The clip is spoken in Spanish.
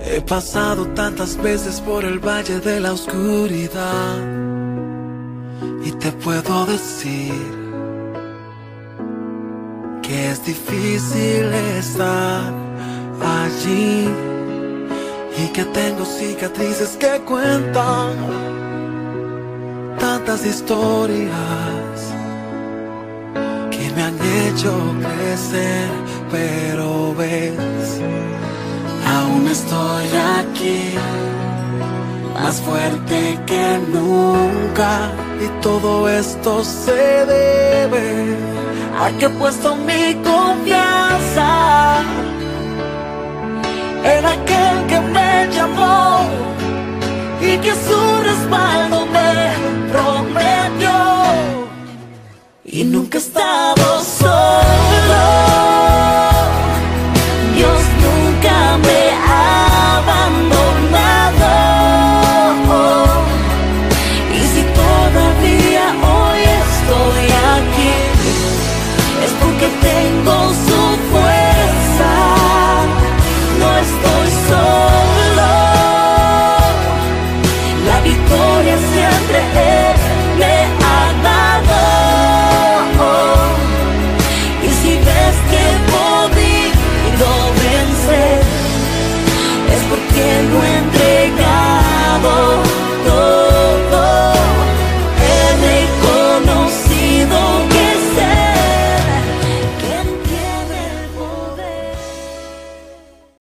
He pasado tantas veces por el valle de la oscuridad y te puedo decir que es difícil estar allí y que tengo cicatrices que cuentan tantas historias que me han hecho crecer, pero ves, aún estoy aquí, más fuerte que nunca, y todo esto se debe a que he puesto mi confianza en aquel que me llamó y que su respaldo me prometió, y nunca he estado solo.